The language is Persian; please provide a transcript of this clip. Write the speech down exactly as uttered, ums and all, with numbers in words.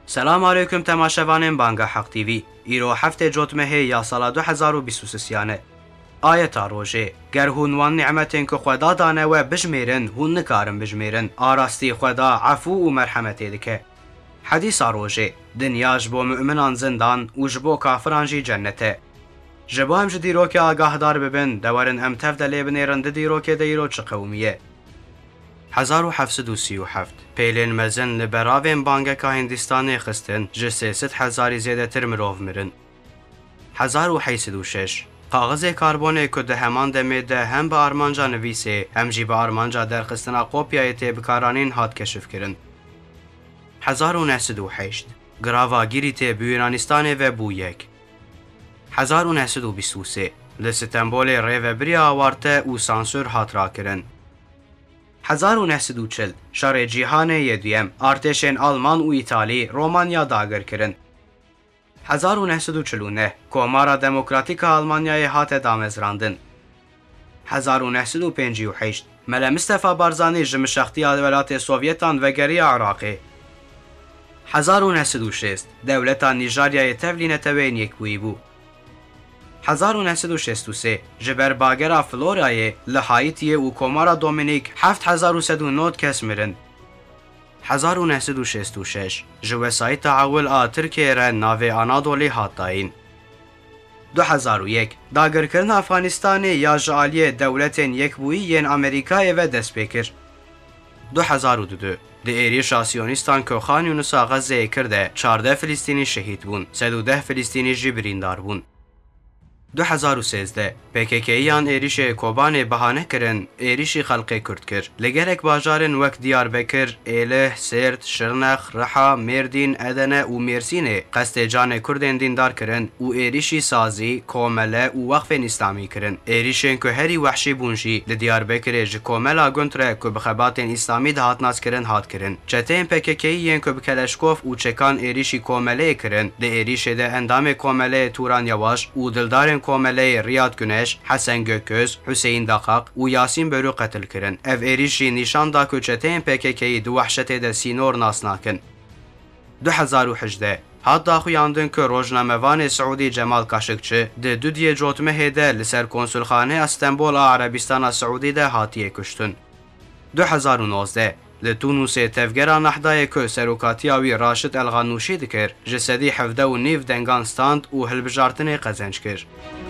سلام علیکم تماشاوان بانگا حق تیوی. ایرو هفته جوتمه یا سال دو هزار و بیست و سه آیت روژه گر هونوان نعمتین که خدا دانه و بجمیرن هون نکارن بجمیرن آراستی خدا عفو و مرحمت دکه. حدیث روژه دنیاش بو مؤمنان زندان و جبو کافران جی جنته. جبو هم جدیرو که آگاه دار ببن دورن ام تفدلی بنیرن دیرو که دیرو چه قومیه. هزار و هفتصد و سی و هفت پیلین مزن لبراوین بانگا که هندستان خستن جسه ست هزاری زیده تر مروف مرن. هزار و هشتصد و شش کاغذ کاربونه که ده همان دمیده هم با آرمانجا نویسه هم جی با آرمانجا در خستنا قوپیای تیبکارانین هات کشف کرن. هزار و نهصد و هشت گراواگیری تیب یونانستان و بو یک. هزار و نهصد و بیست و سه لستنبول ریو بریا آوارته و سانسور هات را کرن. هزار و نهصد و چل شر جیهان یدویم ارتشین آلمان و ایتالی رومانیا داگر کرن. هزار و نهصد و چل و نه کمارا دموکراتیک آلمانیای هات دامزراندن. هزار و نهصد و پنجاه و هشت ملا مصطفی بارزانی جمشختی ولایت سوویتان و گری عراقی. هزار و نهصد و شصت دولت نیجریای تولین توین یک بوی بو. هزار و نهصد و شصت و سه جبر باگر فلورای لحایتی و کمارا دومینیک هفت هزار و صد و نه کس مرن. هزار و نهصد و شصت و شش جوسای تعاول آ ترکیه را ناو آنادولی هاتاین. دو هزار و یک داگرکرن افغانستان یا جعالی دولت یک بویی ین امریکای و دست بکر. دو هزار و دو د ایریش آسیونیستان که خان یونس آغا زی کرده چارده فلسطینی شهید بون صد و ده فلسطینی جی بریندار بون. دو هزار و سیزده پیکیکیان ایریش کوبان بهانه کرن ایریشی خلق کرد کر لگرک باجارن وک دیار بکر ایله سرد شرنخ رحا مردین ادنه و مرسینه قصد جان کردن دیندار کرن و ایریشی سازی کومله و وقف اسلامی کرن ایریشن که هری وحشی بونشی لدیار بکر ج کوملا گنتره که بخبات اسلامی دهات ناس کرن هات کرن چتین پیکیکیان که بکلشکوف و چکان ایریشی کومله کرن د ایریش ده اندام کومله توران یواش و دلدار کومله ریاد گنش، حسن گوکوز، حسین دقاق و یاسین برو قتل کرن. اف ایریشی نشان دا که چتین پیکیکی دو وحشت ده سینور ناس ناکن. دو هزار و هجده هات دا خویاندن که روزنامه‌وان سعودی جمال کاشقچی ده دو دیه جوتمه هده لسر کنسولخانه استنبول عربستان سعودی ده هاتیه کشتن. دو هزار و نوزده لتونس تفجر نحدای که سروکاتیاوی راشد الغنوشی دکر جسدی حفده و نیف دنگان ستاند و هلبجارتن قزنج کر.